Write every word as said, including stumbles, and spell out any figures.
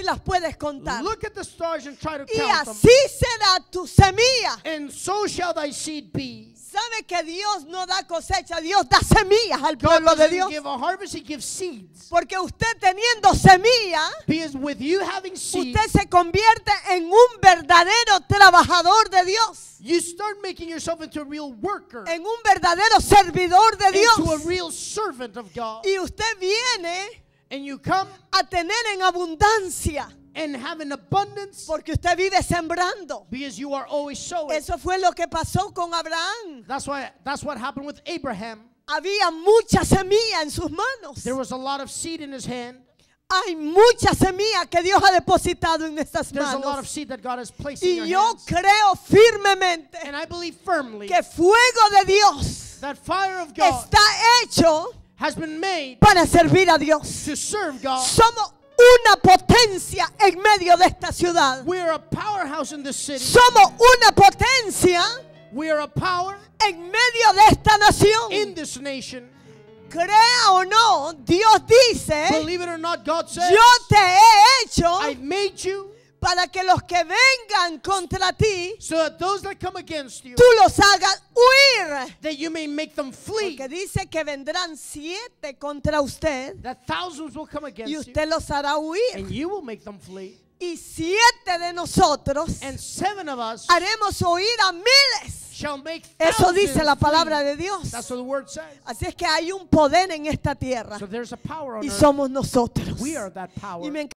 las puedes contar. Look at the stars and try to Y count them. así será tu semilla. And so shall thy seed be. ¿Sabe que Dios no da cosecha? Dios da semillas al God pueblo de doesn't Dios. give a harvest, he gives seeds. Porque usted teniendo semilla, Because with you having seeds, usted se convierte en un verdadero trabajador de Dios. you start making yourself into a real worker, En un verdadero servidor de into a Dios. real servant of God. Y usted viene And you come a tener en abundancia. and have an abundance Porque usted vive sembrando. because you are always sowing. Eso fue lo que pasó con Abraham. That's why that's what happened with Abraham. Había mucha semilla en sus manos. There was a lot of seed in his hand. Hay mucha semilla que Dios ha depositado en estas There's a lot of manos. seed that God has placed in Y your yo hands. creo firmemente And I believe firmly que fuego de Dios that fire of God está hecho has been made para servir a Dios. to serve God. Somos una potencia en medio de esta ciudad. We are a powerhouse in this city. Somos una potencia We are a power en medio de esta in nación. this nation. Crea o no, Dios dice, Believe it or not, God says, yo te he hecho I've made you para que los que vengan contra ti, so that those that come against you, tú los hagas huir. that you may make them flee. Porque dice que vendrán siete contra usted That thousands will come y against you, usted los hará huir. and you will make them flee. Y siete de nosotros And seven of us haremos oír a miles. shall make Eso thousands dice la palabra flee. de Dios. That's what the word says. Así es que hay un poder en esta tierra So there's a power on y earth. somos nosotros. We are that power. Y me